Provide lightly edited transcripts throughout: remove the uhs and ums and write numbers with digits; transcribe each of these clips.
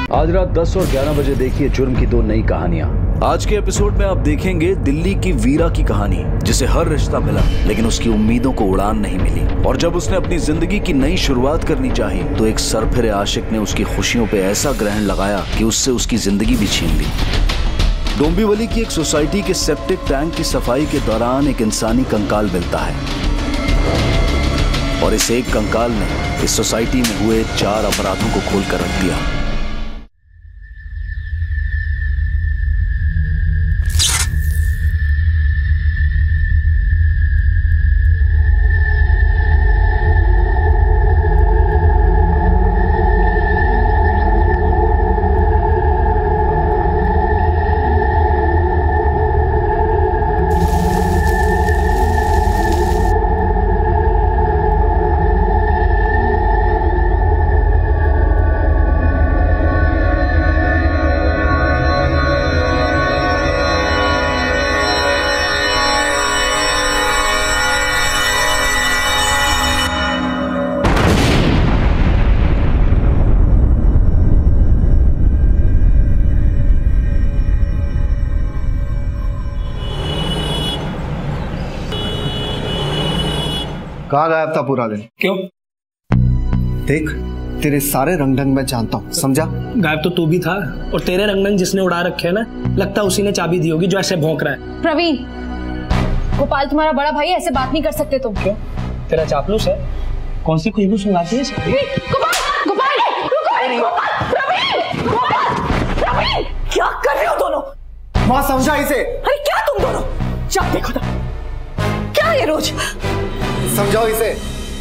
आज रात 10 और 11 बजे देखिए जुर्म की दो नई कहानियां। आज के एपिसोड में आप देखेंगे दिल्ली की वीरा की कहानी, जिसे हर रिश्ता मिला लेकिन उसकी उम्मीदों को उड़ान नहीं मिली। और जब उसने अपनी जिंदगी की नई शुरुआत करनी चाही तो एक सरफिरे आशिक ने उसकी खुशियों पे ऐसा ग्रहण लगाया कि उससे उसकी जिंदगी भी छीन ली। डोंबिवली की एक सोसाइटी के सेप्टिक टैंक की सफाई के दौरान एक इंसानी कंकाल मिलता है और इस एक कंकाल ने इस सोसाइटी में हुए 4 अपराधों को खोल कर रख दिया। कहाँ गायब था पूरा दिन? क्यों? देख, तेरे सारे रंग ढंग मैं जानता हूँ, समझा? गायब तो तू भी था, और तेरे रंग ढंग जिसने उड़ा रखे है ना, लगता उसी ने चाबी दी होगी जो ऐसे भौंक रहा है। प्रवीण, गोपाल तुम्हारा बड़ा भाई, ऐसे बात नहीं कर सकते तुम। क्यों? तेरा चापलूस है? कौन सी खुशबू सुंघाती है? गोपाल, गोपाल, प्रवीण, क्या कर रहे हो दोनों? माँ समझा इसे। अरे क्या तुम दोनों? जब देखो तब क्या ये रोज? समझाओ इसे।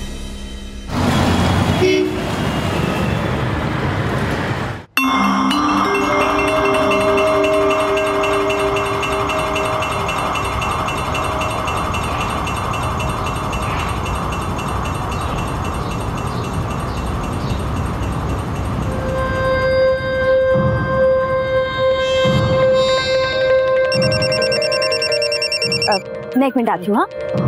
मैं 1 मिनट आती हूँ। हाँ,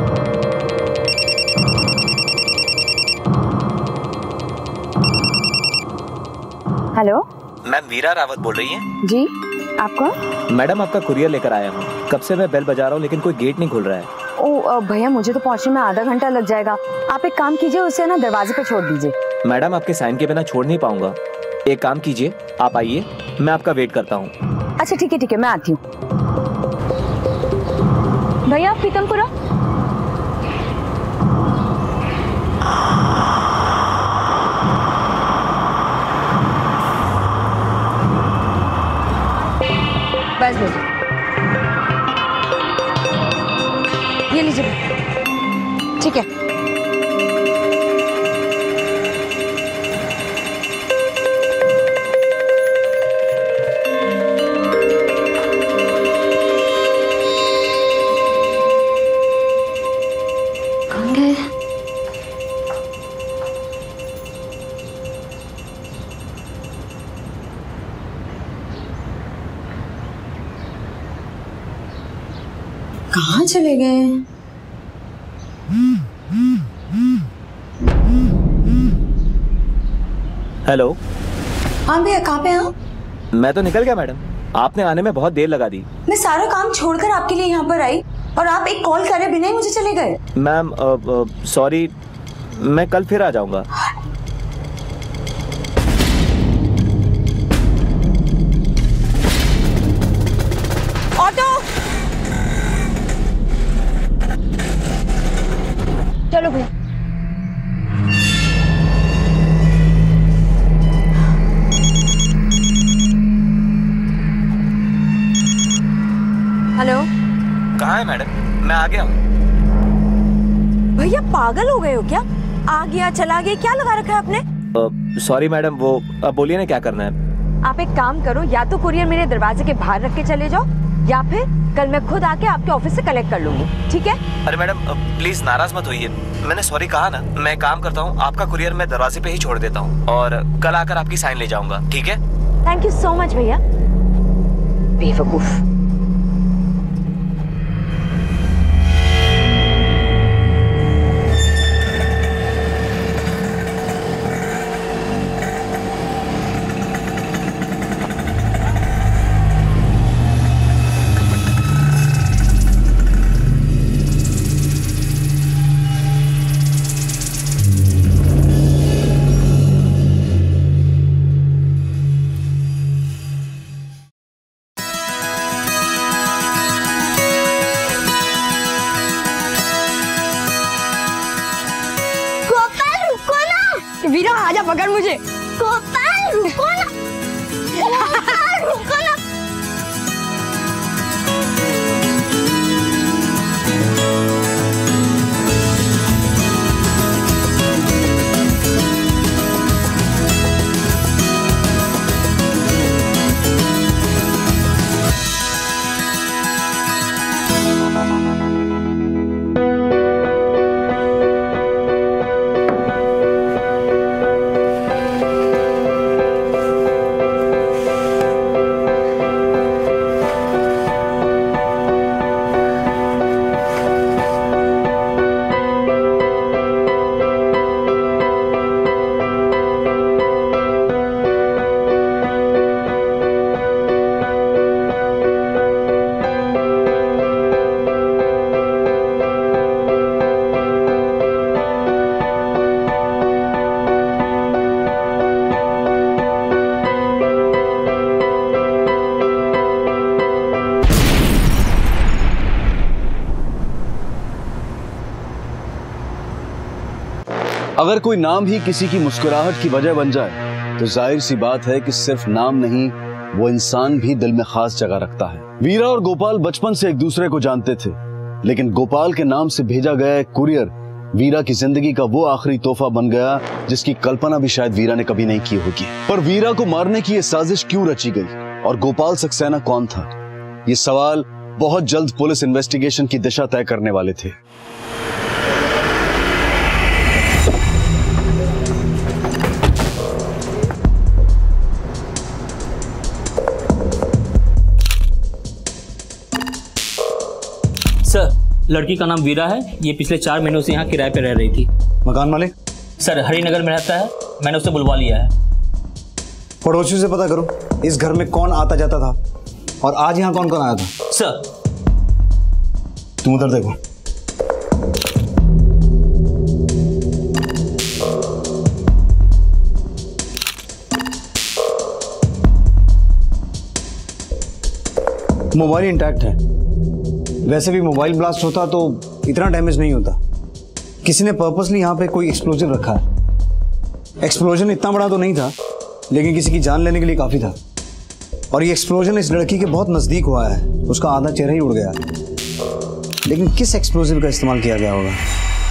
हेलो मैम, वीरा रावत बोल रही हैं? जी, आप कौन? मैडम, आपका कुरियर लेकर आया हूँ। कब से मैं बेल बजा रहा हूँ लेकिन कोई गेट नहीं खुल रहा है। ओ भैया, मुझे तो पहुंचने में आधा घंटा लग जाएगा। आप एक काम कीजिए, उसे ना दरवाजे पे छोड़ दीजिए। मैडम, आपके साइन के बिना छोड़ नहीं पाऊंगा। एक काम कीजिए, आप आइए, मैं आपका वेट करता हूँ। अच्छा ठीक है, मैं आती हूँ। भैया आप पीतमपुरा। बस ये लीजिए। ठीक है। कौन गए? कहाँ चले गए? हेलो। हाँ भैया, कहाँ पे हैं? मैं तो निकल गया मैडम, आपने आने में बहुत देर लगा दी। मैं सारा काम छोड़कर आपके लिए यहाँ पर आई और आप एक कॉल करे बिना ही मुझे चले गए। मैम सॉरी, मैं कल फिर आ जाऊंगा। ऑटो, चलो भैया। हेलो। कहाँ है मैडम? मैं आ गया हूँ। भैया पागल हो गए हो क्या? आ गया चला गया क्या लगा रखा है आपने? सॉरी मैडम, वो अब बोलिए ना क्या करना है। आप एक काम करो, या तो कुरियर मेरे दरवाजे के बाहर रख के चले जाओ, या फिर कल मैं खुद आके आपके ऑफिस से कलेक्ट कर लूंगी, ठीक है? अरे मैडम प्लीज नाराज मत होइए, मैंने सॉरी कहा ना। मैं काम करता हूँ, आपका कुरियर मैं दरवाजे पे ही छोड़ देता हूँ और कल आकर आपकी साइन ले जाऊंगा, ठीक है? थैंक यू सो मच भैया। बेवकूफ। वीरा आजा पकड़ मुझे। गोपाल रुको ना, गोपाल रुको ना। अगर कोई नाम ही किसी की मुस्कुराहट की वजह बन जाए तो जाहिर सी बात है कि सिर्फ नाम नहीं, वो इंसान भी दिल में खास जगह रखता है। वीरा और गोपाल बचपन से एक दूसरे को जानते थे, लेकिन गोपाल के नाम से भेजा गया एक कुरियर वीरा की जिंदगी का वो आखिरी तोहफा बन गया जिसकी कल्पना भी शायद वीरा ने कभी नहीं की होगी। पर वीरा को मारने की ये साजिश क्यों रची गई और गोपाल सक्सेना कौन था, ये सवाल बहुत जल्द पुलिस इन्वेस्टिगेशन की दिशा तय करने वाले थे। सर, लड़की का नाम वीरा है। ये पिछले 4 महीनों से यहाँ किराए पे रह रही थी। मकान मालिक? सर, हरिनगर में रहता है। मैंने उसे बुलवा लिया है। पड़ोसियों से पता करो इस घर में कौन आता जाता था और आज यहाँ कौन कौन आया था। सर, तुम उधर देखो। मोबाइल इंटैक्ट है। वैसे भी मोबाइल ब्लास्ट होता तो इतना डैमेज नहीं होता। किसी ने पर्पसली यहाँ पे कोई एक्सप्लोजन रखा है। एक्सप्लोजन इतना बड़ा तो नहीं था, लेकिन किसी की जान लेने के लिए काफी था। और ये एक्सप्लोजन इस लड़की के बहुत नजदीक हुआ है। उसका आधा चेहरा ही उड़ गया। लेकिन किस एक्सप्लोजिव का इस्तेमाल किया गया होगा?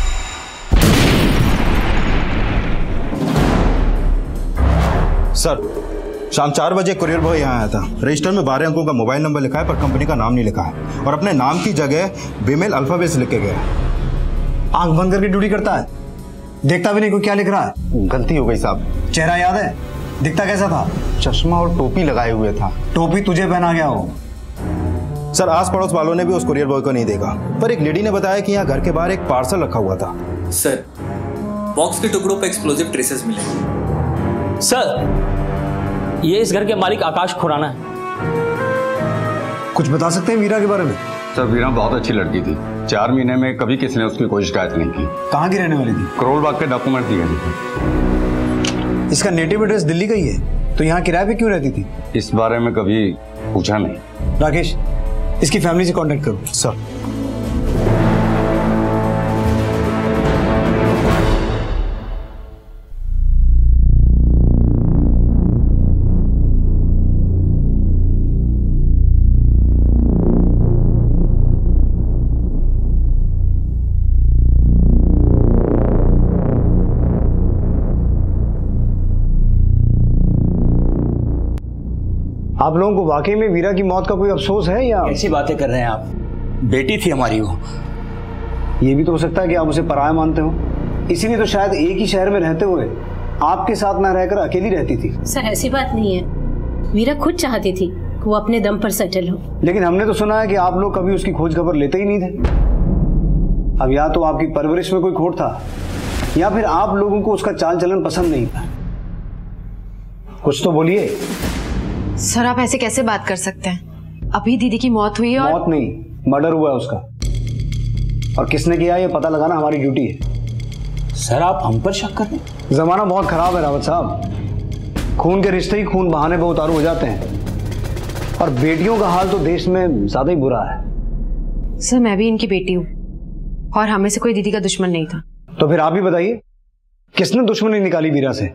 सर, शाम 4 बजे कुरियर बॉय यहाँ आया था। रजिस्टर में 12 अंकों का मोबाइल नंबर लिखा है पर कंपनी का नाम नहीं लिखा है और अपने नाम की जगह बीमेल अल्फाबेट्स लिख के गया। आंख बंद करके ड्यूटी करता है, देखता भी नहीं कोई क्या लिख रहा है। गलती हो गई साहब। चेहरा याद है? दिखता कैसा था? चश्मा और टोपी लगाए हुए था। टोपी तुझे पहना गया हो। सर, आस पड़ोस वालों ने भी उस कुरियर बॉय को नहीं देखा, पर एक लेडी ने बताया कि यहाँ घर के बाहर एक पार्सल रखा हुआ था। सर, बॉक्स के टुकड़ों पर एक्सप्लोजिव ट्रेसेस मिले। सर, ये इस घर के मालिक आकाश खुराना है। कुछ बता सकते हैं वीरा के बारे में? सर, वीरा बहुत अच्छी लड़की थी। 4 महीने में कभी किसी ने उसकी कोई शिकायत नहीं की। कहाँ की रहने वाली थी? करोल बाग के डॉक्यूमेंट दिए थे। इसका नेटिव एड्रेस दिल्ली का ही है, तो यहाँ किराए पे क्यों रहती थी? इस बारे में कभी पूछा नहीं। राकेश, इसकी फैमिली से कांटेक्ट करो। सर, आप लोगों को वाकई में वीरा की मौत का कोई अफसोस है या? ऐसी बातें कर रहे हैं आप? बेटी थी हमारी वो। ये भी तो हो सकता है कि आप उसे पराया मानते हो, इसीलिए तो शायद एक ही शहर में रहते हुए आपके साथ ना रहकर अकेली रहती थी। सर, ऐसी बात नहीं है। वीरा खुद चाहती थी कि वो अपने दम पर सेटल हो। लेकिन हमने तो सुना है कि आप लोग कभी उसकी खोज खबर लेते ही नहीं थे। अब या तो आपकी परवरिश में कोई खोट था या फिर आप लोगों को उसका चाल चलन पसंद नहीं था। कुछ तो बोलिए। सर, आप ऐसे कैसे बात कर सकते हैं? अभी दीदी की मौत हुई है। और मौत नहीं, मर्डर हुआ है उसका, और किसने किया ये पता लगाना हमारी ड्यूटी है। सर, आप हम पर शक कर रहे हैं? जमाना बहुत खराब है रावत साहब। खून के रिश्ते ही खून बहाने पर उतारू हो जाते हैं, और बेटियों का हाल तो देश में ज्यादा ही बुरा है। सर, मैं भी इनकी बेटी हूँ और हमें से कोई दीदी का दुश्मन नहीं था। तो फिर आप ही बताइए, किसने दुश्मनी निकाली वीरा से?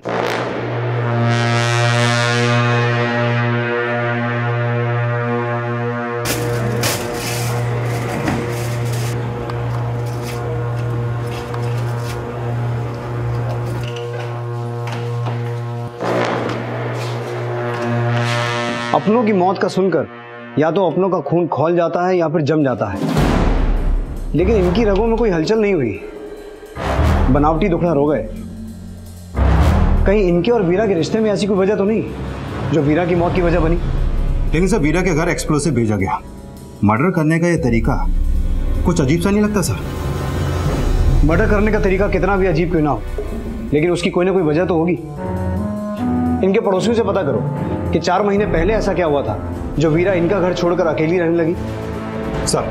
अपनों की मौत का सुनकर या तो अपनों का खून खौल जाता है या फिर जम जाता है, लेकिन इनकी रगों में कोई हलचल नहीं हुई। बनावटी दुखड़ा रो गए। कहीं इनके और वीरा के रिश्ते में ऐसी कोई वजह तो नहीं जो वीरा की मौत की वजह बनी? लेकिन सर, वीरा के घर एक्सप्लोसिव भेजा गया। मर्डर करने का ये तरीका कुछ अजीब सा नहीं लगता सर? मर्डर करने का तरीका कितना भी अजीब क्यों ना हो, लेकिन उसकी कोई ना कोई वजह तो होगी। इनके पड़ोसियों से पता करो कि 4 महीने पहले ऐसा क्या हुआ था जो वीरा इनका घर छोड़कर अकेली रहने लगी। सर,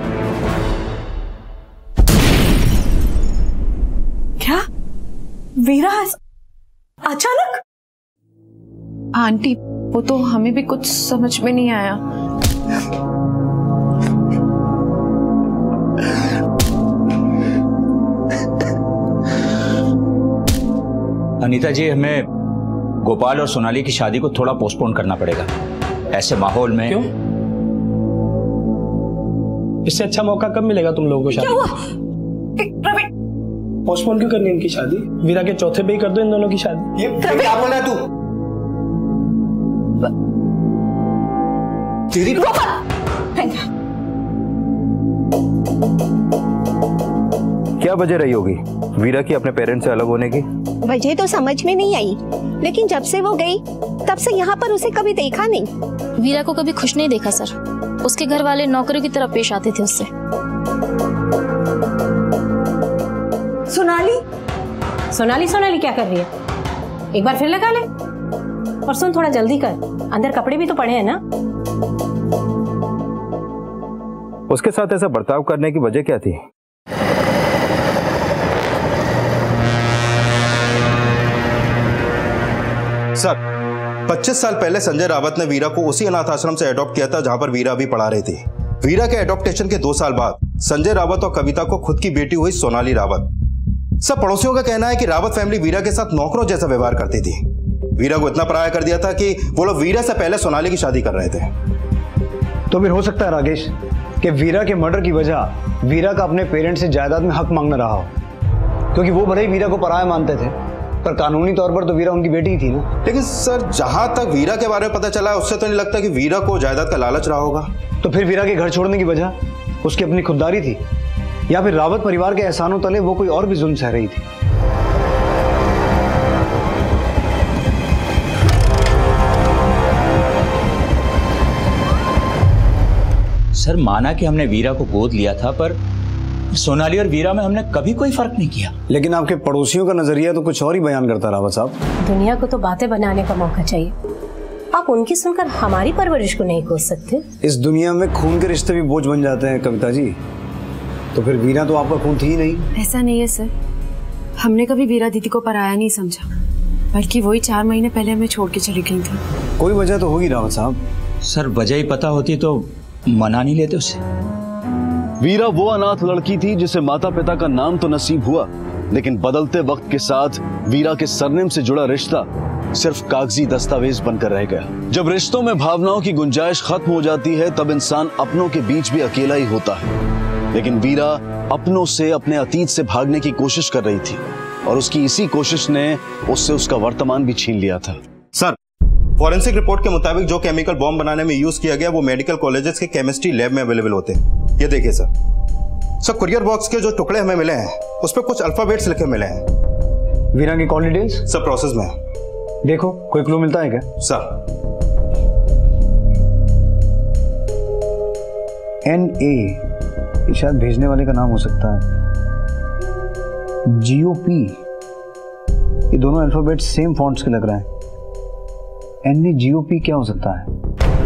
क्या वीरा अचानक? आंटी, वो तो हमें भी कुछ समझ में नहीं आया। अनीता जी, हमें गोपाल और सोनाली की शादी को थोड़ा पोस्टपोन करना पड़ेगा। ऐसे माहौल में। क्यों? इससे अच्छा मौका कब मिलेगा तुम लोगों को शादी? क्या हुआ? पोस्टपोन क्यों करनी इनकी शादी? वीरा के चौथे पे ही कर दो इन दोनों की शादी। ये क्या बोल रहा है तू? तेरी क्या वजह रही होगी वीरा की अपने पेरेंट्स से अलग होने की? वजह तो समझ में नहीं आई, लेकिन जब से वो गई तब से यहाँ पर उसे कभी देखा नहीं। वीरा को कभी खुश नहीं देखा सर। उसके घर वाले नौकरी की तरह पेश आते थे उससे। सोनाली क्या कर रही है? एक बार फिर लगा ले। और सुन, थोड़ा जल्दी कर, अंदर कपड़े भी तो पड़े हैं ना। उसके साथ ऐसा बर्ताव करने की वजह क्या थी? सर, 25 साल पहले संजय रावत ने वीरा को उसी अनाथ आश्रम से अडॉप्ट किया था जहां पर वीरा भी पढ़ा रही थी। वीरा के एडॉप्टेशन के 2 साल बाद संजय रावत और कविता को खुद की बेटी हुई सोनाली रावत। सब पड़ोसियों का कहना है कि रावत फैमिली वीरा के साथ नौकरों जैसा व्यवहार करती थी। वीरा को इतना पराया कर दिया था कि वो लोग वीरा से पहले सोनाली की शादी कर रहे थे। तो फिर हो सकता है राकेश कि वीरा के मर्डर की वजह वीरा का अपने पेरेंट्स से जायदाद में हक मांगना रहा हो, क्योंकि वो भले ही वीरा को पराया मानते थे, पर कानूनी तौर पर तो वीरा उनकी बेटी ही थी ना। लेकिन सर, जहां तक वीरा के बारे में पता चला है उससे तो नहीं लगता कि वीरा को जायदाद का लालच रहा होगा। तो फिर वीरा के घर छोड़ने की वजह उसकी अपनी खुददारी थी, या फिर रावत परिवार के एहसानों तले वो कोई और भी जुल्म सह रही थी? सर, माना कि हमने वीरा को गोद लिया था, पर सोनाली और वीरा में हमने कभी कोई फर्क नहीं किया। लेकिन आपके पड़ोसियों का नजरिया तो कुछ और ही बयान करता रावत साहब। दुनिया को तो बातें बनाने का मौका चाहिए। आप उनकी सुनकर हमारी परवरिश को नहीं कोस सकते। इस दुनिया में खून के रिश्ते भी बोझ बन जाते हैं कविता जी। तो फिर वीरा तो आपका खून थी ही नहीं। ऐसा नहीं है सर, हमने कभी वीरा दीदी को पराया नहीं समझा, बल्कि वही 4 महीने पहले हमें छोड़ के चली गई थी। कोई वजह तो होगी रावत साहब। सर, वजह ही पता होती तो मना नहीं लेते उसे। वीरा वो अनाथ लड़की थी जिसे माता पिता का नाम तो नसीब हुआ, लेकिन बदलते वक्त के साथ वीरा के सरनेम से जुड़ा रिश्ता सिर्फ कागजी दस्तावेज बनकर रह गया। जब रिश्तों में भावनाओं की गुंजाइश खत्म हो जाती है तब इंसान अपनों के बीच भी अकेला ही होता है। लेकिन वीरा अपनों से, अपने अतीत से भागने की कोशिश कर रही थी, और उसकी इसी कोशिश ने उससे उसका वर्तमान भी छीन लिया था। सर, फॉरेंसिक रिपोर्ट के मुताबिक जो केमिकल बॉम्ब बनाने में यूज किया गया वो मेडिकल कॉलेजेस के केमिस्ट्री लैब में अवेलेबल होते हैं। ये देखिए सर, कुरियर बॉक्स के जो टुकड़े हमें मिले हैं उस पर कुछ अल्फाबेट्स लिखे मिले हैं। वीरा की कॉल डिटेल्स सब प्रोसेस में है। देखो कोई क्लू मिलता है क्या? सर, NA ये शायद भेजने वाले का नाम हो सकता है। GOP ये दोनों अल्फाबेट सेम फॉन्ट्स के लग रहे हैं। NA GOP क्या हो सकता है?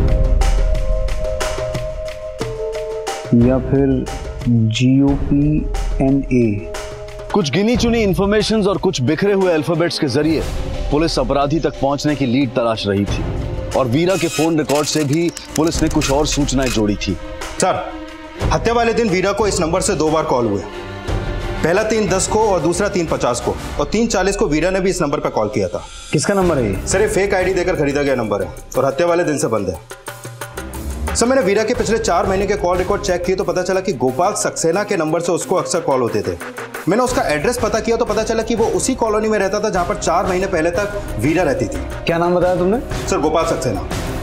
या फिर GOP NA? कुछ गिनी चुनी इंफॉर्मेशंस और कुछ बिखरे हुए अल्फाबेट्स के जरिए पुलिस अपराधी तक पहुंचने की लीड तलाश रही थी, और वीरा के फोन रिकॉर्ड से भी पुलिस ने कुछ और सूचनाएं जोड़ी थी। सर, हत्या वाले दिन वीरा को इस नंबर से 2 बार कॉल हुए। पहला 3:10 को और दूसरा 3:50 को और 3:40 को वीरा ने भी इस नंबर पर कॉल किया था। किसका नंबर है ये? सर ये फेक आईडी देकर खरीदा गया नंबर है और हत्या वाले दिन से बंद है। सर मैंने वीरा के पिछले 4 महीने के कॉल रिकॉर्ड चेक किए तो पता चला कि गोपाल सक्सेना के नंबर से उसको अक्सर कॉल होते थे। मैंने उसका एड्रेस पता किया तो पता चला कि वो उसी कॉलोनी में रहता था जहां पर 4 महीने पहले तक वीरा रहती थी। क्या नाम बताया तुमने? Sir Gopal Saxena.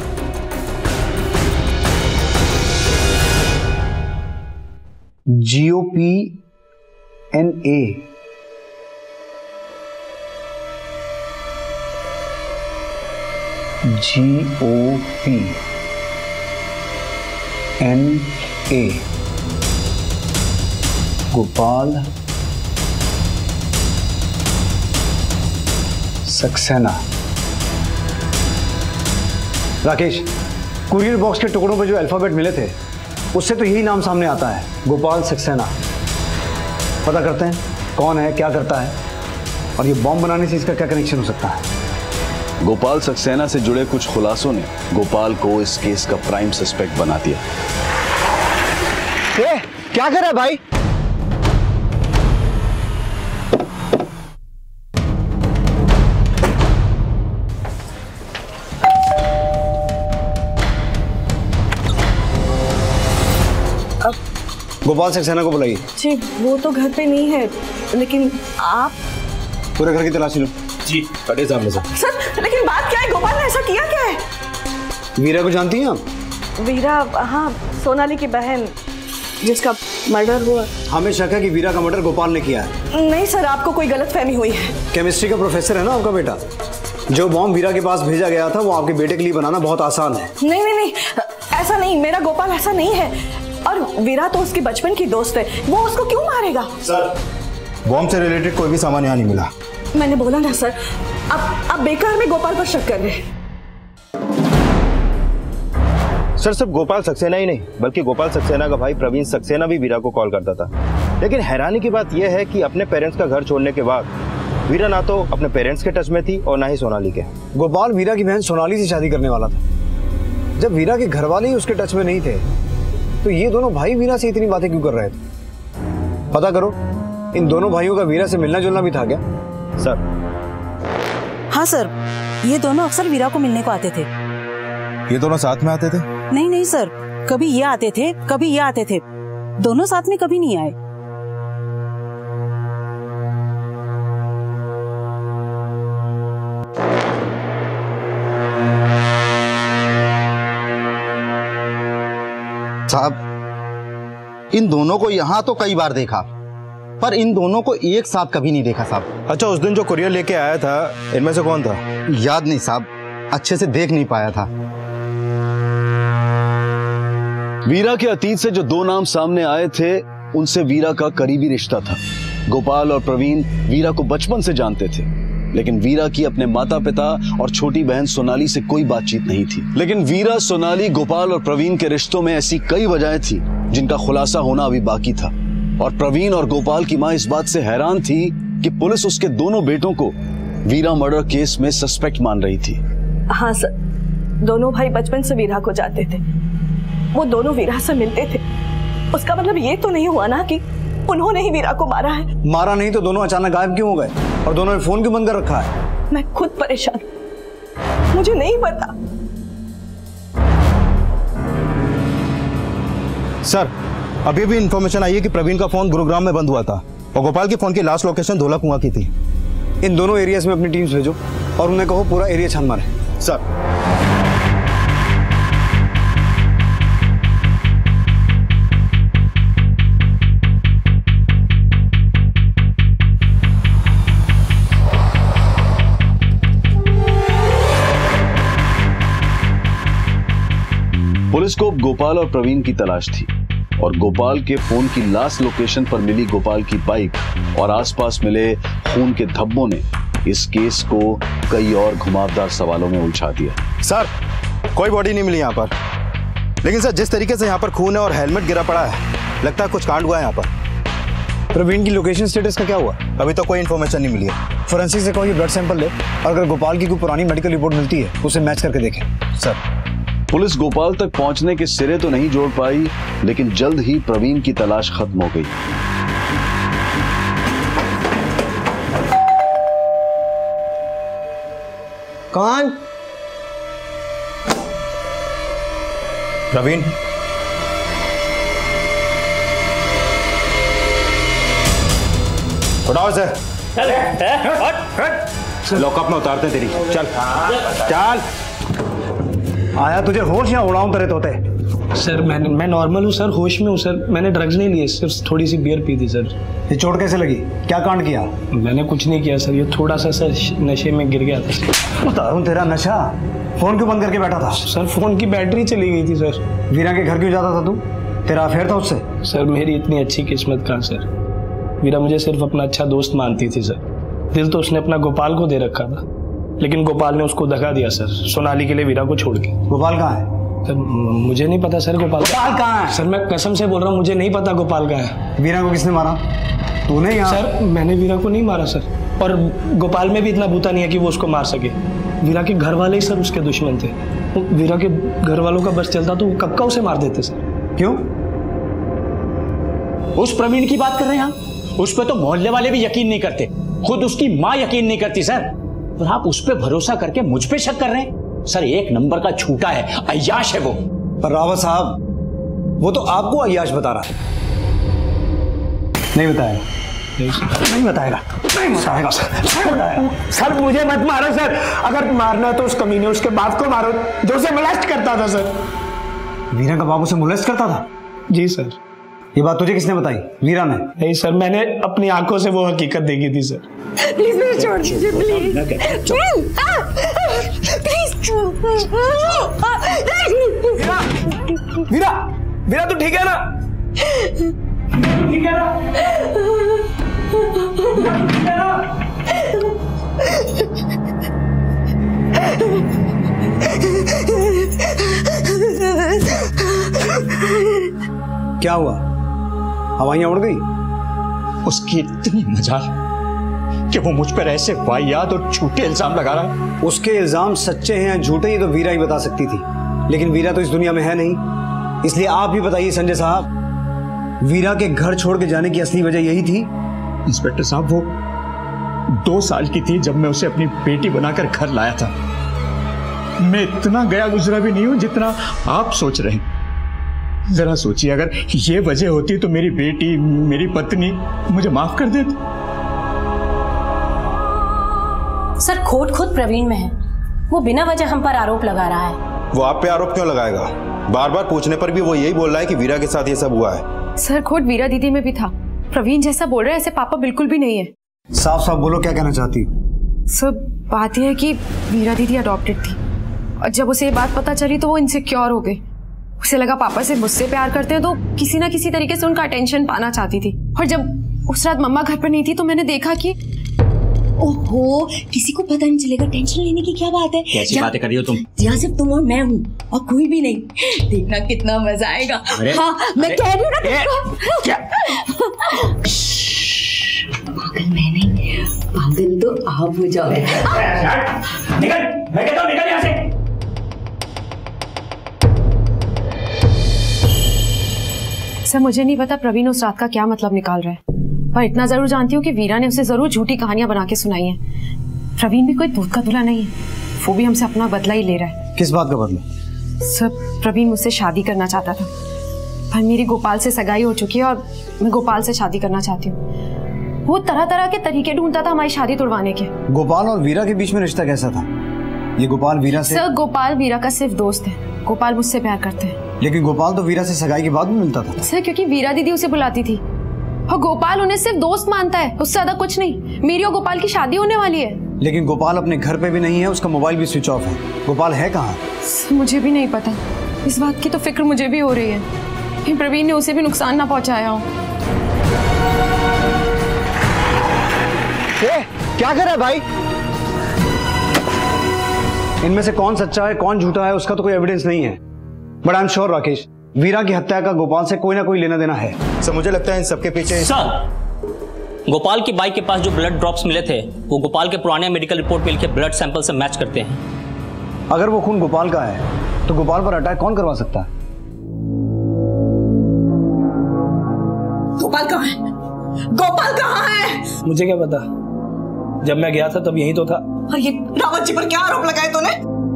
GOPNA। GOPNA Gopal Saxena. Rakesh, courier box के टुकड़ों पे जो अल्फाबेट मिले थे उससे तो यही नाम सामने आता है, गोपाल सक्सेना। पता करते हैं कौन है, क्या करता है और ये बॉम्ब बनाने से इसका क्या कनेक्शन हो सकता है। गोपाल सक्सेना से जुड़े कुछ खुलासों ने गोपाल को इस केस का प्राइम सस्पेक्ट बना दिया। क्या कर रहा है भाई? गोपाल सक्सेना को बुलाइए। जी वो तो घर पे नहीं है, लेकिन आप पूरे घर की तलाशी लो। जी कटे सामने से। सर लेकिन बात क्या है, गोपाल ने ऐसा किया क्या है? वीरा को जानती हैं आप? वीरा, हाँ, सोनाली की बहन जिसका मर्डर हुआ। हमें शक है कि वीरा का मर्डर गोपाल ने किया है। नहीं सर, आपको कोई गलतफहमी हुई है। केमिस्ट्री का प्रोफेसर है ना आपका बेटा? जो बॉम्ब वीरा के पास भेजा गया था वो आपके बेटे के लिए बनाना बहुत आसान है। नहीं नहीं नहीं, ऐसा नहीं, मेरा गोपाल ऐसा नहीं है। और वीरा तो उसकी बचपन की दोस्त है, वो उसको क्यों मारेगा? सर बॉम्ब से रिलेटेड कोई भी सामान यहाँ नहीं मिला। मैंने बोला ना सर, अब बेकार में गोपाल पर शक कर रहे हैं। सर सिर्फ गोपाल सक्सेना ही नहीं बल्कि गोपाल सक्सेना का भाई प्रवीण सक्सेना भी वीरा को कॉल करता था। लेकिन हैरानी की बात यह है कि अपने पेरेंट्स का घर छोड़ने के बाद वीरा ना तो अपने पेरेंट्स के टच में थी और ना ही सोनाली के। गोपाल वीरा की बहन सोनाली से शादी करने वाला था। जब वीरा के घर वाले ही उसके टच में नहीं थे तो ये दोनों भाई वीरा से इतनी बातें क्यों कर रहे थे? पता करो, इन दोनों भाइयों का वीरा से मिलना जुलना भी था क्या? सर हाँ सर, ये दोनों अक्सर वीरा को मिलने को आते थे। ये दोनों साथ में आते थे? नहीं नहीं सर, कभी ये आते थे कभी ये आते थे, दोनों साथ में कभी नहीं आए। साहब इन दोनों को यहाँ तो कई बार देखा पर इन दोनों को एक साथ कभी नहीं देखा साहब। अच्छा उस दिन जो कुरियर लेके आया था इनमें से कौन था? याद नहीं साहब, अच्छे से देख नहीं पाया था। वीरा के अतीत से जो 2 नाम सामने आए थे उनसे वीरा का करीबी रिश्ता था। गोपाल और प्रवीण वीरा को बचपन से जानते थे, लेकिन वीरा की अपने माता पिता और छोटी बहन सोनाली से कोई बातचीत नहीं थी। लेकिन वीरा, सोनाली, गोपाल और प्रवीण के रिश्तों में ऐसी कई वजहें थी जिनका खुलासा होना अभी बाकी था। और प्रवीण और गोपाल की मां इस बात से हैरान थी कि पुलिस उसके दोनों बेटों को वीरा मर्डर केस में सस्पेक्ट मान रही थी। हाँ सर, दोनों भाई बचपन से वीरा को जानते थे, वो दोनों वीरा से मिलते थे। उसका मतलब ये तो नहीं हुआ ना कि उन्होंने ही वीरा को मारा है? मारा नहीं तो दोनों अचानक गायब क्यों हो गए और दोनों ने फोन क्यों बंद कर रखा है? मैं खुद परेशान, मुझे नहीं पता। सर अभी भी इंफॉर्मेशन आई है कि प्रवीण का फोन गुरुग्राम में बंद हुआ था और गोपाल के फोन की लास्ट लोकेशन धोला कुआं की थी। इन दोनों एरियाज में अपनी टीम्स भेजो और उन्हें कहो पूरा एरिया छान मारे। सर पुलिस को गोपाल और प्रवीण की तलाश थी और गोपाल के फोन की लास्ट लोकेशन पर मिली गोपाल की बाइक और आसपास मिले खून के धब्बों ने इस केस को कई और घुमावदार सवालों में उलझा दिया। सर कोई बॉडी नहीं मिली यहाँ पर, लेकिन सर जिस तरीके से यहाँ पर खून है और हेलमेट गिरा पड़ा है, लगता है कुछ कांड हुआ है यहाँ पर। प्रवीण की लोकेशन स्टेटस का क्या हुआ? अभी तो कोई इन्फॉर्मेशन नहीं मिली है। फोरेंसिक से कहो ये ब्लड सैंपल ले और अगर गोपाल की कोई पुरानी मेडिकल रिपोर्ट मिलती है उसे मैच करके देखें। सर पुलिस गोपाल तक पहुंचने के सिरे तो नहीं जोड़ पाई, लेकिन जल्द ही प्रवीण की तलाश खत्म हो गई। कौन? प्रवीण, उठाओ इसे। लॉकअप में उतारते तेरी। चल चल। आया तुझे होश या उड़ाऊं तेरे तोते? सर मैं नॉर्मल हूँ सर, होश में हूँ सर। मैंने ड्रग्स नहीं लिए, सिर्फ थोड़ी सी बियर पी थी सर। ये चोट कैसे लगी? क्या कांड किया? मैंने कुछ नहीं किया सर, ये थोड़ा सा सर नशे में गिर गया था। उतारूं तेरा नशा? फोन क्यों बंद करके बैठा था? सर फोन की बैटरी चली गई थी सर। वीरा के घर क्यों जाता था तू? तेरा अफेयर था उससे? सर मेरी इतनी अच्छी किस्मत कहाँ सर। वीरा मुझे सिर्फ अपना अच्छा दोस्त मानती थी सर। दिल तो उसने अपना गोपाल को दे रखा था, लेकिन गोपाल ने उसको धक्का दिया सर, सोनाली के लिए वीरा को छोड़ के। गोपाल कहाँ है? सर मुझे नहीं पता सर। गोपाल कहाँ है? सर मैं कसम से बोल रहा हूँ, मुझे नहीं पता गोपाल कहाँ है। वीरा को किसने मारा? तूने? यहाँ सर मैंने वीरा को नहीं मारा सर, और गोपाल में भी इतना बूता नहीं है कि वो उसको मार सके। वीरा के घर वाले ही सर उसके दुश्मन थे। वीरा के घर वालों का बस चलता तो वो कक्का उसे मार देते सर। क्यों? उस प्रवीण की बात कर रहे हैं हम? उस पर तो मोहल्ले वाले भी यकीन नहीं करते, खुद उसकी माँ यकीन नहीं करती सर, और आप उस पर भरोसा करके मुझ पे शक कर रहे हैं? सर एक नंबर का झूठा है, अय्याश है वो। पर रावत साहब, वो तो आपको अय्याश बता रहा है। नहीं बताएगा? नहीं बताएगा? नहीं बताएगा सर मुझे मत मारो सर। अगर मारना है तो उस कमीने उसके बाप को मारो जो उसे मोलेस्ट करता था सर। वीरा का बाप उसे मोलेस्ट करता था? जी सर। ये बात तुझे किसने बताई? वीरा ने? नहीं सर, मैंने अपनी आंखों से वो हकीकत देखी थी सर। प्लीज मुझे छोड़ दीजिए, प्लीज प्लीज। वीरा, वीरा तू ठीक है ना? ठीक है ना? क्या हुआ? हवाइयां उड़ गई? उसकी इतनी मजाल कि वो मुझ पर ऐसे वाहियात और झूठे इल्जाम लगा रहा है। उसके इल्जाम सच्चे हैं या झूठे ये तो वीरा ही बता सकती थी, लेकिन वीरा तो इस दुनिया में है नहीं। इसलिए आप भी बताइए संजय साहब, वीरा के घर छोड़ के जाने की असली वजह यही थी? इंस्पेक्टर साहब, वो 2 साल की थी जब मैं उसे अपनी बेटी बनाकर घर लाया था। मैं इतना गया गुजरा भी नहीं हूं जितना आप सोच रहे हैं। जरा सोचिए, अगर ये वजह होती तो मेरी बेटी, मेरी पत्नी मुझे माफ कर देती। सर खोट खुद प्रवीण में है, वो बिना वजह हम पर आरोप लगा रहा है। वो आप पे आरोप क्यों लगाएगा? बार बार पूछने पर भी वो यही बोल रहा है कि वीरा के साथ ये सब हुआ है। सर खोट वीरा दीदी में भी था। प्रवीण जैसा बोल रहे हैं ऐसे पापा बिल्कुल भी नहीं है। साफ साफ बोलो, क्या कहना चाहती हो? सर बात यह है कि वीरा दीदी अडॉप्टेड थी, और जब उसे ये बात पता चली तो वो इनसिक्योर हो गई। उसे लगा पापा से मुझसे प्यार करते हैं तो किसी ना किसी तरीके से उनका अटेंशन पाना चाहती थी। और जब उस रात मम्मा घर पर नहीं थी तो मैंने देखा कि ओहो, किसी को पता नहीं चलेगा। टेंशन लेने की क्या बात है? कैसी बातें कर रही हो तुम? यहाँ सिर्फ तुम और मैं हूँ और कोई भी नहीं। देखना कितना मजा आएगा। हाँ मैं कह रही हूँ ना। क्या? पागल मैं नहीं, पागल तो आप हो जाओ। निकल, मैं कहता हूँ निकल यहाँ से। सर मुझे नहीं पता प्रवीण उस रात का क्या मतलब निकाल रहा है, पर इतना जरूर जानती हूँ कि वीरा ने उसे जरूर झूठी कहानियां बना के सुनाई हैं। प्रवीण भी कोई दूध का दूल्हा नहीं है, वो भी हमसे अपना बदला ही ले रहा है। किस बात का बदला? सर प्रवीण मुझसे शादी करना चाहता था, पर मेरी गोपाल से सगाई हो चुकी है और मैं गोपाल से शादी करना चाहती हूँ। वो तरह तरह के तरीके ढूंढता था हमारी शादी तोड़वाने के। गोपाल और वीरा के बीच में रिश्ता कैसा था? ये गोपाल वीरा से? सर गोपाल वीरा का सिर्फ दोस्त है। गोपाल मुझसे प्यार करते हैं। लेकिन गोपाल तो वीरा से सगाई के बाद भी मिलता था। सर क्योंकि वीरा दीदी उसे बुलाती थी और गोपाल उन्हें सिर्फ दोस्त मानता है, उससे ज्यादा कुछ नहीं। मेरी और गोपाल की शादी होने वाली है। लेकिन गोपाल अपने घर पे भी नहीं है, उसका मोबाइल भी स्विच ऑफ है। गोपाल है कहाँ? मुझे भी नहीं पता, इस बात की तो फिक्र मुझे भी हो रही है कि प्रवीण ने उसे भी नुकसान ना पहुंचाया हो। क्या कर रहा है भाई? इनमें से कौन सच्चा है कौन झूठा है उसका तो कोई एविडेंस नहीं है, but I am sure Rakesh, Veera की हत्या का गोपाल से कोई ना कोई लेना देना है। सर मुझे लगता है इन सबके पीछे सर गोपाल की बाइक के पास जो ब्लड ड्रॉप्स मिले थे वो गोपाल के पुराने मेडिकल रिपोर्ट मिल के ब्लड सैंपल से मैच करते हैं। अगर वो खून गोपाल का है तो गोपाल पर अटैक कौन करवा सकता है? गोपाल कहाँ है? गोपाल कहाँ है? मुझे क्या पता, जब मैं गया था तब यही तो था। और ये रावत जी पर क्या आरोप लगाए तूने?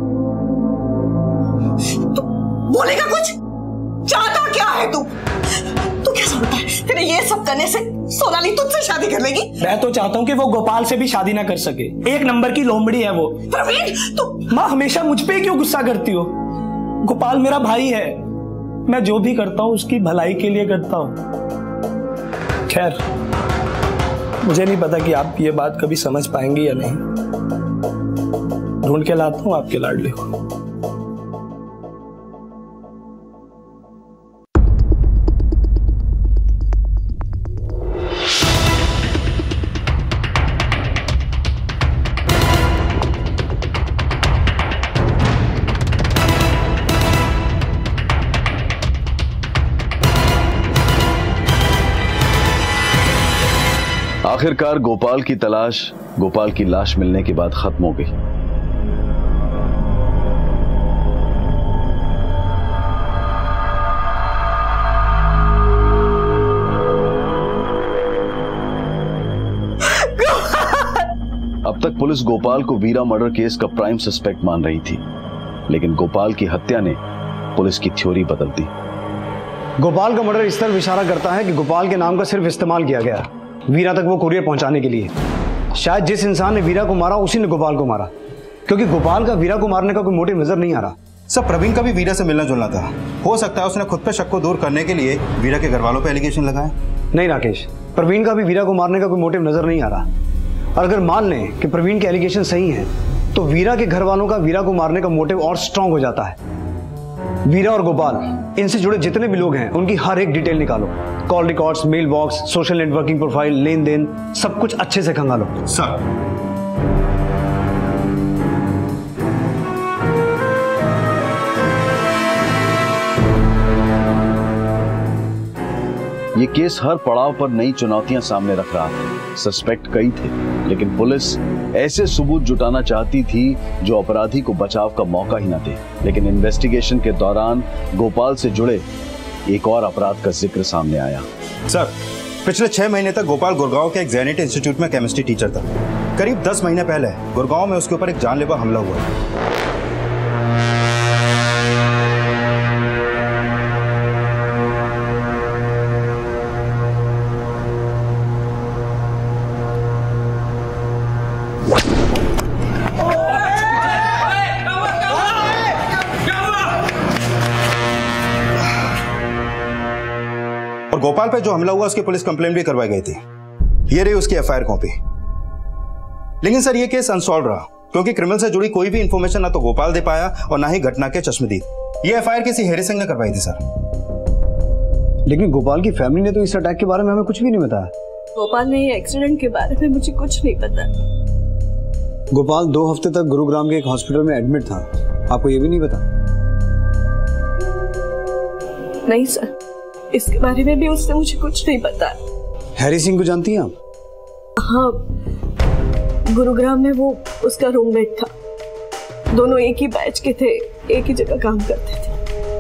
तू बोलेगा कुछ? चाहता क्या है तू? तू क्या समझता है तेरे ये सब करने से सोनाली तुझसे शादी कर लेगी? मैं तो चाहता हूँ कि वो गोपाल से भी शादी ना कर सके। एक नंबर की लोमड़ी है वो। प्रवीण तू माँ हमेशा मुझ पे क्यों गुस्सा करती हो? गोपाल मेरा भाई है, मैं जो भी करता हूँ उसकी भलाई के लिए करता हूँ। खैर मुझे नहीं पता कि आप ये बात कभी समझ पाएंगे या नहीं। ढूंढ के लाता हूँ आपके लाडले को। आखिरकार गोपाल की तलाश गोपाल की लाश मिलने के बाद खत्म हो गई। अब तक पुलिस गोपाल को वीरा मर्डर केस का प्राइम सस्पेक्ट मान रही थी, लेकिन गोपाल की हत्या ने पुलिस की थ्योरी बदल दी। गोपाल का मर्डर इस तरफ इशारा करता है कि गोपाल के नाम का सिर्फ इस्तेमाल किया गया वीरा तक वो कुरियर पहुंचाने के लिए। शायद जिस इंसान ने वीरा को मारा उसी ने गोपाल को मारा, क्योंकि गोपाल का वीरा को मारने का कोई मोटिव नजर नहीं आ रहा। सब प्रवीण का भी वीरा से मिलना जुलना था। हो सकता है उसने खुद पे शक को दूर करने के लिए वीरा के घर वालों पे एलिगेशन लगाए। नहीं राकेश, प्रवीण का भी वीरा को मारने का कोई मोटिव नजर नहीं आ रहा। और अगर मान लें कि प्रवीण के एलिगेशन सही हैं, तो वीरा के घर वालों का वीरा को मारने का मोटिव और स्ट्रांग हो जाता है। वीरा और गोपाल, इनसे जुड़े जितने भी लोग हैं उनकी हर एक डिटेल निकालो। Call records, mail box, social networking profile, लेन देन, सब कुछ अच्छे से खंगालो। सर ये केस हर पड़ाव पर नई चुनौतियां सामने रख रहा था। सस्पेक्ट कई थे, लेकिन पुलिस ऐसे सबूत जुटाना चाहती थी जो अपराधी को बचाव का मौका ही न दे। लेकिन इन्वेस्टिगेशन के दौरान गोपाल से जुड़े एक और अपराध का जिक्र सामने आया। सर, पिछले 6 महीने तक गोपाल गुड़गांव के एक जेनिट इंस्टीट्यूट में केमिस्ट्री टीचर था। करीब 10 महीने पहले गुड़गांव में उसके ऊपर एक जानलेवा हमला हुआ। गोपाल पे जो हमला हुआ उसकी पुलिस कंप्लेंट भी करवाई गई थी। ये रही उसकी एफआईआर कॉपी। लेकिन सर ये केस अनसॉल्व रहा, क्योंकि क्रिमिनल से जुड़ी कोई भी इंफॉर्मेशन ना तो गोपाल दे पाया और ना ही घटना के चश्मदीद। ये एफआईआर किसी हेरी सिंह ने करवाई थी सर। लेकिन गोपाल की फैमिली ने तो इस अटैक के बारे में हमें कुछ भी नहीं बताया। गोपाल ने ये एक्सीडेंट के बारे में मुझे कुछ नहीं पता। गोपाल 2 हफ्ते तक गुरुग्राम के एक हॉस्पिटल में एडमिट था, आपको ये भी नहीं पता? नहीं सर, इसके बारे में भी उसने मुझे कुछ नहीं पता। हैरी सिंह को जानती हैं आप? हाँ, गुरुग्राम में वो उसका रूममेट था। दोनों एक ही बैच के थे, एक ही जगह काम करते थे।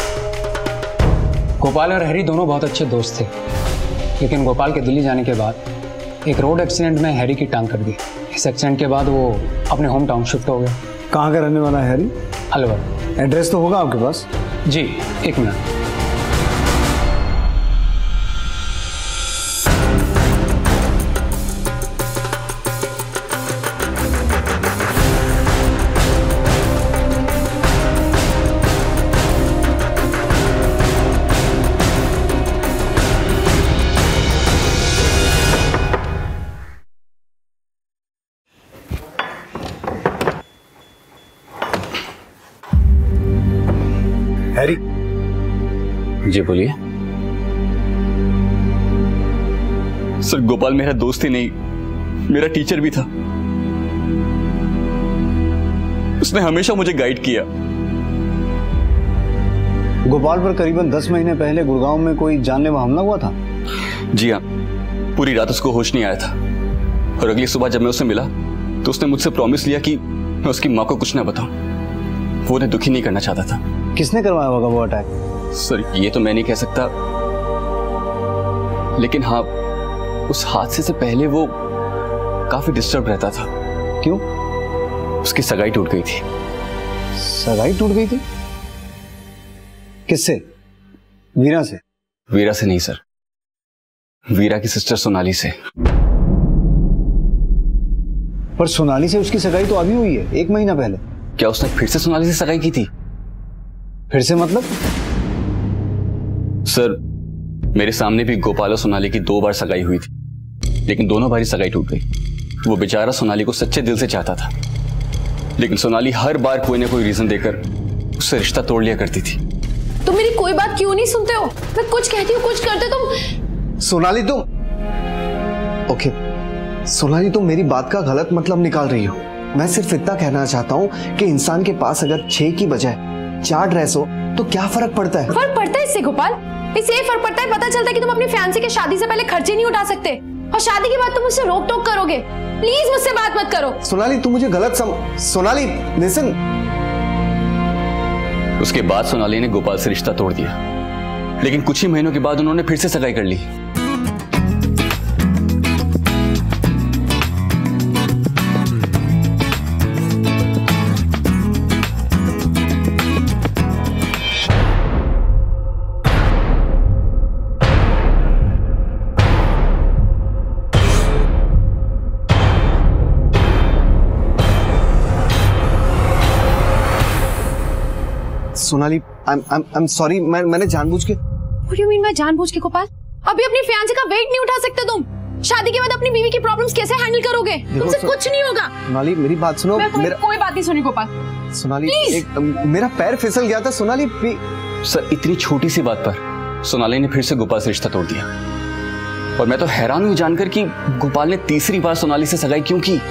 गोपाल और हैरी दोनों बहुत अच्छे दोस्त थे, लेकिन गोपाल के दिल्ली जाने के बाद एक रोड एक्सीडेंट में हैरी की टांग कर दी। इस एक्सीडेंट के बाद वो अपने होम टाउन शिफ्ट हो गया। कहाँ का रहने वाला है हैरी? अलवर। एड्रेस तो होगा आपके पास? जी, 1 मिनट। हैरी। जी बोलिए। सर, गोपाल मेरा दोस्त ही नहीं, मेरा टीचर भी था। उसने हमेशा मुझे गाइड किया। गोपाल पर करीबन 10 महीने पहले गुड़गांव में कोई जानलेवा हमला हुआ था? जी हाँ, पूरी रात उसको होश नहीं आया था, और अगली सुबह जब मैं उससे मिला तो उसने मुझसे प्रॉमिस लिया कि मैं उसकी माँ को कुछ ना बताऊं। वो उन्हें दुखी नहीं करना चाहता था। किसने करवाया होगा वो अटैक? सर, ये तो मैं नहीं कह सकता, लेकिन हाँ, उस हादसे से पहले वो काफी डिस्टर्ब रहता था। क्यों? उसकी सगाई टूट गई थी। सगाई टूट गई थी? किससे? वीरा से? वीरा से नहीं सर, वीरा की सिस्टर सोनाली से। पर सोनाली से उसकी सगाई तो अभी हुई है, 1 महीना पहले। क्या उसने फिर से सोनाली से सगाई की थी? फिर से मतलब? सर, मेरे सामने भी गोपाल और सोनाली की 2 बार सगाई हुई थी, लेकिन दोनों बार ही सगाई टूट गई। वो बेचारा सोनाली को सच्चे दिल से चाहता था, लेकिन सोनाली हर बार कोई ना कोई रीजन देकर उससे रिश्ता तोड़ लिया करती थी। तुम मेरी कोई बात क्यों नहीं सुनते हो? मैं कुछ कहती हूँ, कुछ करते तुम। सोनाली तुम ओके, सोनाली तुम मेरी बात का गलत मतलब निकाल रही हो। मैं सिर्फ इतना कहना चाहता हूँ कि इंसान के पास अगर 6 की बजाय 4 ड्रेस हो तो क्या फर्क पड़ता है? फर्क पड़ता है इससे गोपाल, इससे ये फर्क पड़ता है, पता चलता है कि तुम अपनी फैंसी के शादी से पहले खर्चे नहीं उठा सकते, और शादी के बाद तुम मुझसे रोक टोक करोगे। प्लीज मुझसे बात मत करो। सोनाली तुम मुझे गलत सोनाली लिसन। उसके बाद सोनाली ने गोपाल से रिश्ता तोड़ दिया, लेकिन कुछ ही महीनों के बाद उन्होंने फिर से सगाई कर ली। सोनाली I'm sorry, मैंने जानबूझ के। What do you mean मैं जानबूझ के गोपाल? अभी अपनी फियांसे का वेट नहीं उठा सकते तुम। शादी के बाद अपनी बीवी की प्रॉब्लम्स कैसे हैंडल करोगे? तुमसे कुछ नहीं होगा। सोनाली मेरी बात सुनो। मैं कोई बात नहीं सुनी गोपाल। सोनाली मेरा पैर फिसल गया था सोनाली। सर, इतनी छोटी सी बात पर सोनाली ने फिर से गोपाल से रिश्ता तोड़ दिया, और मैं तो हैरान हूं जानकर कि गोपाल ने तीसरी बार सोनाली से सगाई क्यों की।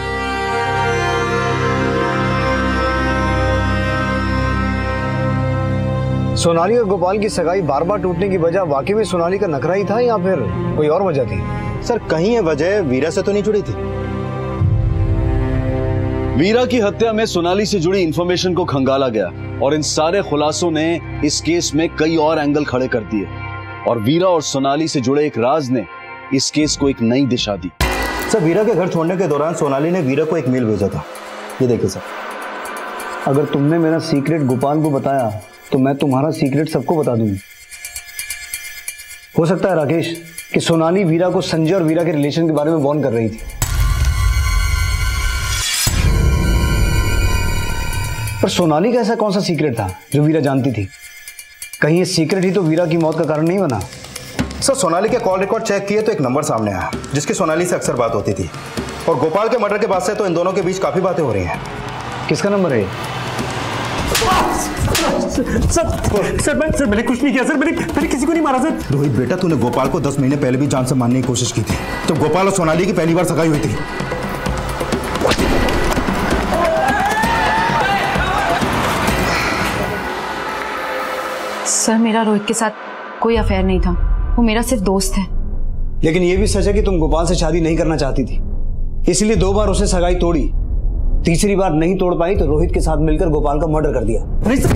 सोनाली और गोपाल की सगाई बार बार टूटने की वजह वाकई में सोनाली का नखरा ही था या फिर कोई और वजह थी? सर, कहीं ये वजह वीरा से तो नहीं जुड़ी थी। वीरा की हत्या में सोनाली से जुड़ी इंफॉर्मेशन को खंगाला गया, और इन सारे खुलासों ने इस केस में कई और एंगल खड़े कर दिए, और वीरा और सोनाली से जुड़े एक राज ने इस केस को एक नई दिशा दी। सर, वीरा के घर छोड़ने के दौरान सोनाली ने वीरा को एक मेल भेजा था, ये देखिए सर। अगर तुमने मेरा सीक्रेट गोपाल को बताया तो मैं तुम्हारा सीक्रेट सबको बता दूंगी। हो सकता है राकेश कि सोनाली वीरा को संजय और वीरा के रिलेशन के बारे में वार्न कर रही थी, पर सोनाली का ऐसा कौन सा सीक्रेट था जो वीरा जानती थी? कहीं ये सीक्रेट ही तो वीरा की मौत का कारण नहीं बना? सर, सोनाली के कॉल रिकॉर्ड चेक किए तो एक नंबर सामने आया जिसकी सोनाली से अक्सर बात होती थी, और गोपाल के मर्डर के बाद से तो इन दोनों के बीच काफी बातें हो रही हैं। किसका नंबर है? सर मैंने कुछ नहीं किया सर, मैंने किसी को नहीं मारा सर। रोहित बेटा, तूने गोपाल को 10 महीने पहले भी जान से मारने की कोशिश की थी, जब गोपाल और सोनाली की पहली बार सगाई हुई थी। सर, मेरा रोहित के साथ कोई अफेयर नहीं था, वो मेरा सिर्फ दोस्त है। लेकिन ये भी सच है कि तुम गोपाल से शादी नहीं करना चाहती थी, इसलिए 2 बार उसे सगाई तोड़ी, तीसरी बार नहीं तोड़ पाई तो रोहित के साथ मिलकर गोपाल का मर्डर कर दिया। नहीं सर,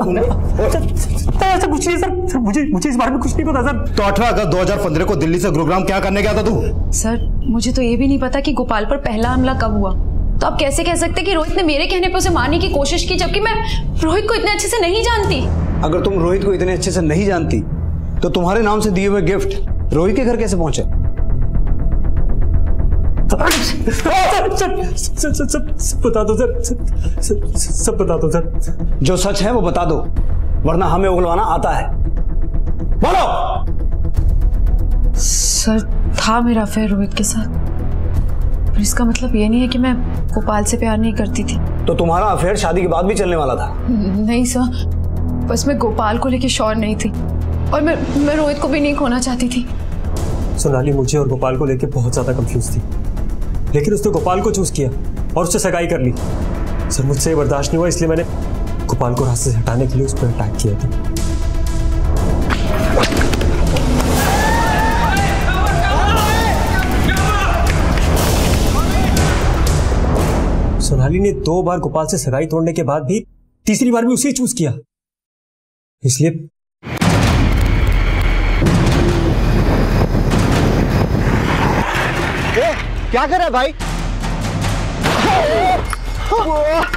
ऐसा कुछ नहीं सर, मुझे इस बारे में कुछ नहीं पता सर। तो 18 अगस्त 2015 को दिल्ली से गुरुग्राम क्या करने गया था तू? सर, मुझे तो ये भी नहीं पता कि गोपाल पर पहला हमला कब हुआ, तो आप कैसे कह सकते कि रोहित ने मेरे कहने पर उसे मारने की कोशिश की, जबकि मैं रोहित को इतने अच्छे से नहीं जानती। अगर तुम रोहित को इतने अच्छे से नहीं जानती तो तुम्हारे नाम से दिए हुए गिफ्ट रोहित के घर कैसे पहुंचे? सब बता दो सर, सब बता दो सर। जो सच है वो बता दो, वरना हमें उगलवाना आता है। बोलो। सर, था मेरा अफेयर रोहित के साथ, पर इसका मतलब ये नहीं है कि मैं गोपाल से प्यार नहीं करती थी। तो तुम्हारा अफेयर शादी के बाद भी चलने वाला था? नहीं सर, बस मैं गोपाल को लेकर श्योर नहीं थी, और मैं रोहित को भी नहीं खोना चाहती थी। सोनाली मुझे और गोपाल को लेकर बहुत ज्यादा कंफ्यूज थी, लेकिन उसने गोपाल को चूज किया और उससे सगाई कर ली। सर, मुझसे बर्दाश्त नहीं हुआ, इसलिए मैंने गोपाल को रास्ते से हटाने के लिए उस पर अटैक किया था। सोनाली ने 2 बार गोपाल से सगाई तोड़ने के बाद भी तीसरी बार भी उसे चूज किया, इसलिए क्या कर रहा है भाई?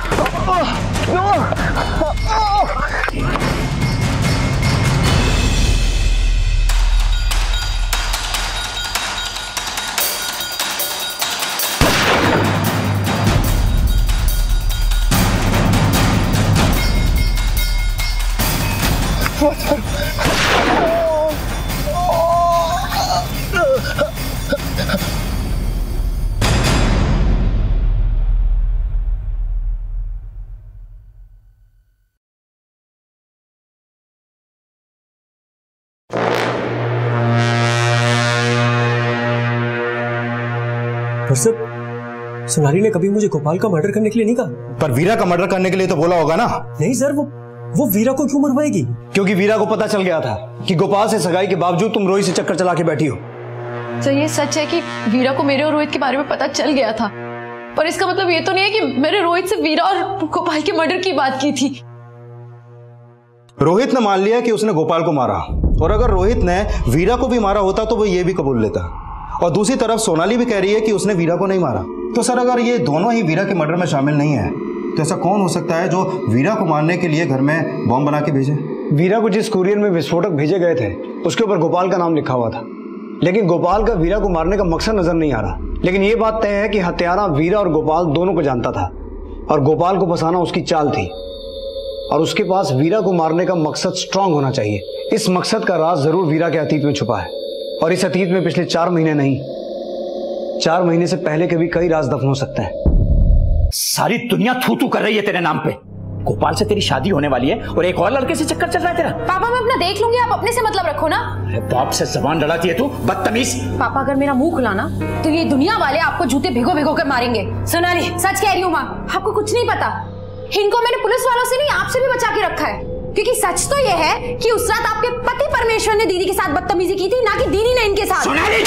सर, सोनाली ने कभी मुझे गोपाल का मर्डर करने के लिए नहीं कहा। पर वीरा का मर्डर करने के लिए तो बोला होगा ना। नहीं सर, वो वीरा को क्यों मरवाएगी? क्योंकि वीरा को पता चल गया था कि गोपाल से सगाई के बावजूद तुम रोहित से चक्कर चला के बैठी हो। तो ये सच है कि वीरा को मेरे और रोहित के बारे में पता चल गया था, पर इसका मतलब ये तो नहीं है कि मैंने रोहित से वीरा और गोपाल के मर्डर की बात की थी। रोहित ने मान लिया कि उसने गोपाल को मारा, और अगर रोहित ने वीरा को भी मारा होता तो वो ये भी कबूल लेता। और दूसरी तरफ सोनाली भी कह रही है कि उसने वीरा को नहीं मारा। तो सर, अगर ये दोनों ही वीरा के मर्डर में शामिल नहीं है तो ऐसा कौन हो सकता है जो वीरा को मारने के लिए घर में बॉम्ब बना के भेजे? वीरा को जिस कुरियर में विस्फोटक भेजे गए थे उसके ऊपर गोपाल का नाम लिखा हुआ था, लेकिन गोपाल का वीरा को मारने का मकसद नजर नहीं आ रहा। लेकिन ये बात तय है कि हत्यारा वीरा और गोपाल दोनों को जानता था, और गोपाल को फंसाना उसकी चाल थी, और उसके पास वीरा को मारने का मकसद स्ट्रांग होना चाहिए। इस मकसद का राज जरूर वीरा के अतीत में छुपा है, और इस अतीत में पिछले 4 महीने नहीं, 4 महीने से पहले के भी कई राज दफन हो सकते हैं। सारी दुनिया थू थू कर रही है तेरे नाम पे। गोपाल से तेरी शादी होने वाली है और एक और लड़के से चक्कर चल रहा है तेरा। पापा, मैं अपना देख लूंगी, आप अपने से मतलब रखो ना। अरे बाप से जबान लड़ाती है तू, बदतमीज। पापा, अगर मेरा मुंह खुला ना तो ये दुनिया वाले आपको जूते भिगो भिगो कर मारेंगे। सोनाली, सच कह रही हूँ माँ, आपको कुछ नहीं पता। इनको मैंने पुलिस वालों से नहीं, आपसे भी बचा के रखा है, क्योंकि सच तो ये है कि उस रात आपके पति परमेश्वर ने दीदी के साथ बदतमीजी की थी, ना कि दीदी ने इनके साथ। सोनाली!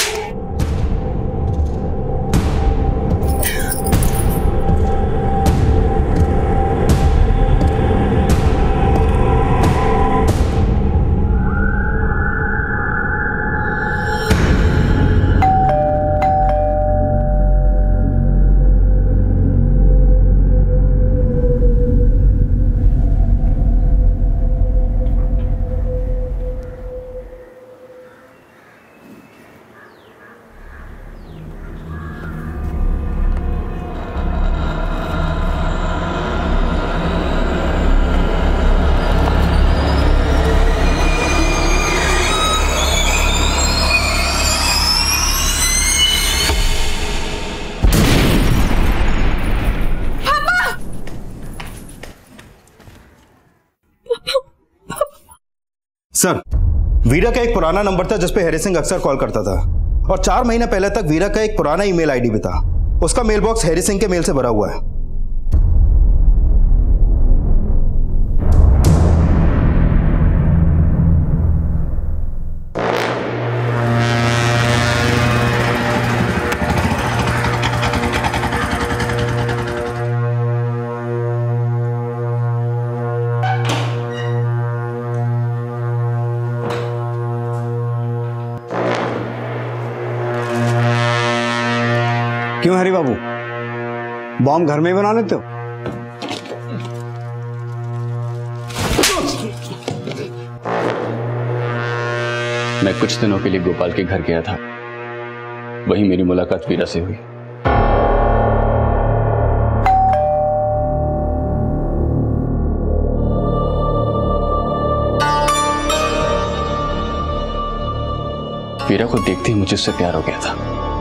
सर, वीरा का एक पुराना नंबर था जिस पे हैरी सिंह अक्सर कॉल करता था, और 4 महीने पहले तक वीरा का एक पुराना ईमेल आईडी भी था। उसका मेल बॉक्स हैरी सिंह के मेल से भरा हुआ है। क्यों हरी बाबू, बॉम्ब घर में ही बना लेते हो? मैं कुछ दिनों के लिए गोपाल के घर गया था, वहीं मेरी मुलाकात वीरा से हुई। वीरा को देखते ही मुझे उससे प्यार हो गया था।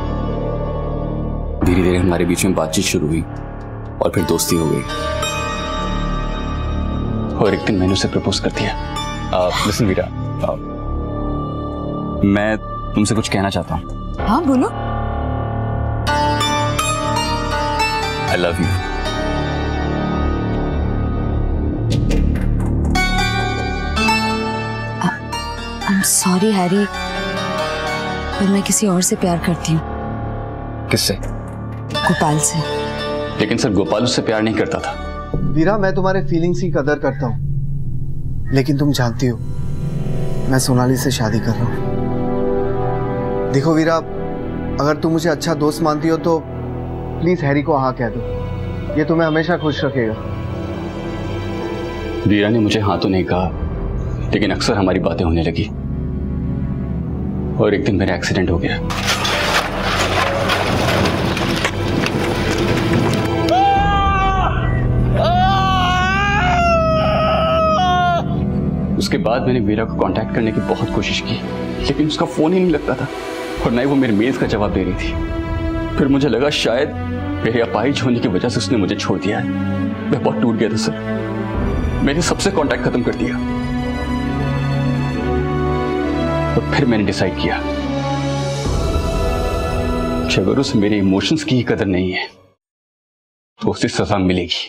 धीरे धीरे हमारे बीच में बातचीत शुरू हुई और फिर दोस्ती हो गई, और एक दिन मैंने उसे प्रपोज कर दिया। लिसन वीरा, मैं तुमसे कुछ कहना चाहता हूँ। हाँ बोलो। I love you. I am sorry Harry, पर मैं किसी और से प्यार करती हूँ। किससे? गोपाल से। लेकिन सर, गोपाल उससे प्यार नहीं करता था। वीरा, मैं तुम्हारे फीलिंग्स की कदर करता हूँ, लेकिन तुम जानती हो मैं सोनाली से शादी कर रहा हूँ। देखो वीरा, अगर तुम मुझे अच्छा दोस्त मानती हो तो प्लीज हैरी को हाँ कह दो, ये तुम्हें हमेशा खुश रखेगा। वीरा ने मुझे हाँ तो नहीं कहा, लेकिन अक्सर हमारी बातें होने लगी, और एक दिन मेरा एक्सीडेंट हो गया। उसके बाद मैंने वीरा को कांटेक्ट करने की बहुत कोशिश की, लेकिन उसका फोन ही नहीं लगता था, और ना ही वो मेरे मेल्स का जवाब दे रही थी। फिर मुझे लगा शायद मेरे अपाहिज होने की वजह से उसने मुझे छोड़ दिया है। मैं बहुत टूट गया था सर, मैंने सबसे कांटेक्ट खत्म कर दिया। और फिर मैंने डिसाइड किया कि अगर उसे मेरे इमोशंस की ही कदर नहीं है तो उसे सजा मिलेगी।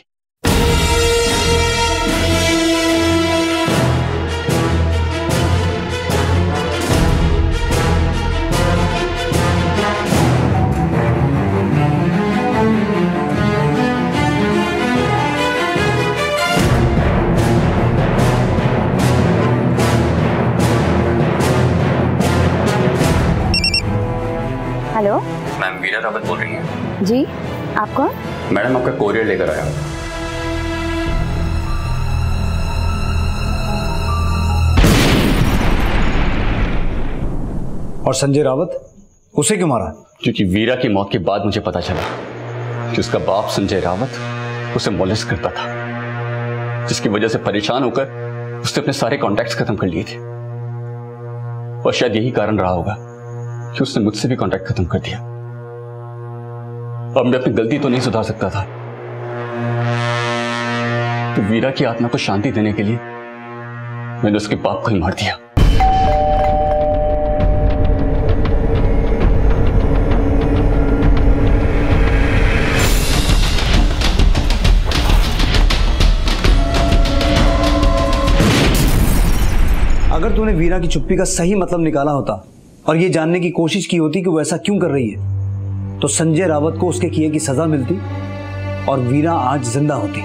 हेलो मैम, वीरा रावत बोल रही हैं? जी, आप कौन? मैडम, आपका कोरियर लेकर आया हूं। और संजय रावत, उसे क्यों मारा? क्योंकि वीरा की मौत के बाद मुझे पता चला कि उसका बाप संजय रावत उसे मोलेस्ट करता था, जिसकी वजह से परेशान होकर उसने अपने सारे कॉन्टैक्ट्स खत्म कर लिए थे। और शायद यही कारण रहा होगा कि उसने मुझसे भी कॉन्टैक्ट खत्म कर दिया। अब मैं अपनी गलती तो नहीं सुधार सकता था, तो वीरा की आत्मा को शांति देने के लिए मैंने उसके बाप को ही मार दिया। अगर तूने वीरा की चुप्पी का सही मतलब निकाला होता और ये जानने की कोशिश की होती कि वो ऐसा क्यों कर रही है, तो संजय रावत को उसके किए की सजा मिलती और वीरा आज जिंदा होती।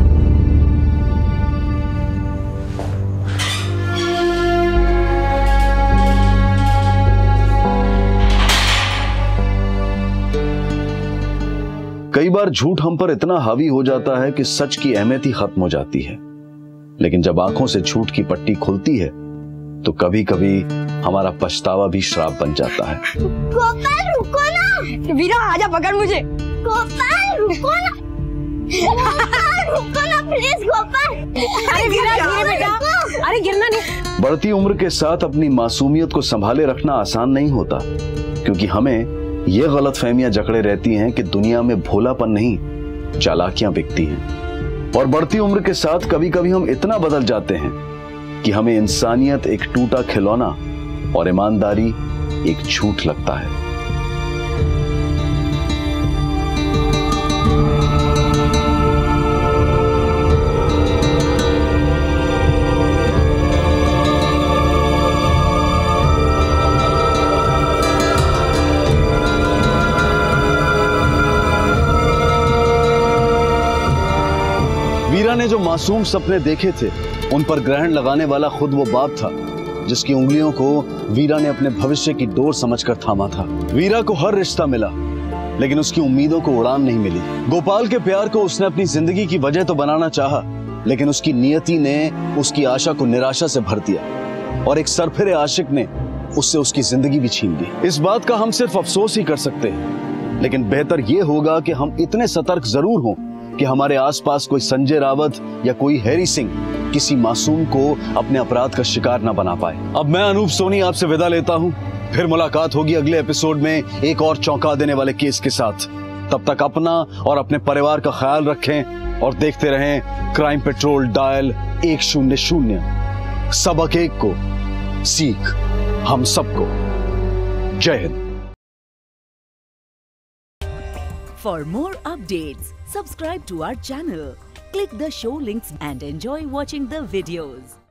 कई बार झूठ हम पर इतना हावी हो जाता है कि सच की अहमियत ही खत्म हो जाती है। लेकिन जब आंखों से झूठ की पट्टी खुलती है तो कभी कभी हमारा पछतावा भी श्राप बन जाता है। गोपाल रुको ना, वीरा आजा पकड़ मुझे। गोपाल रुको ना, गोपाल रुको ना प्लीज गोपाल। अरे वीरा धीरे बेटा, अरे गिरना नहीं। बढ़ती उम्र के साथ अपनी मासूमियत को संभाले रखना आसान नहीं होता, क्योंकि हमें ये गलतफहमियां जकड़े रहती हैं कि दुनिया में भोलापन नहीं, चालाकियां बिकती हैं। और बढ़ती उम्र के साथ कभी कभी हम इतना बदल जाते हैं कि हमें इंसानियत एक टूटा खिलौना और ईमानदारी एक झूठ लगता है। वीरा ने जो मासूम सपने देखे थे उन पर ग्रहण लगाने वाला खुद वो बाप था, जिसकी उंगलियों को वीरा ने अपने भविष्य की डोर समझकर थामा था। वीरा को हर रिश्ता मिला, लेकिन उसकी उम्मीदों को उड़ान नहीं मिली। गोपाल के प्यार को उसने अपनी जिंदगी की वजह तो बनाना चाहा, लेकिन उसकी नियति ने उसकी आशा को निराशा से भर दिया और एक सरफिरे आशिक ने उससे उसकी जिंदगी भी छीन ली। इस बात का हम सिर्फ अफसोस ही कर सकते हैं, लेकिन बेहतर यह होगा कि हम इतने सतर्क जरूर हों कि हमारे आसपास कोई संजय रावत या कोई हैरी सिंह किसी मासूम को अपने अपराध का शिकार न बना पाए। अब मैं अनूप सोनी आपसे विदा लेता हूं, फिर मुलाकात होगी अगले एपिसोड में एक और चौंका देने वाले केस के साथ। तब तक अपना और अपने परिवार का ख्याल रखें और देखते रहें क्राइम पेट्रोल डायल 100। सबक एक को सीख हम सबको। जय Hind. For more updates, subscribe to our channel, click the show links and enjoy watching the videos.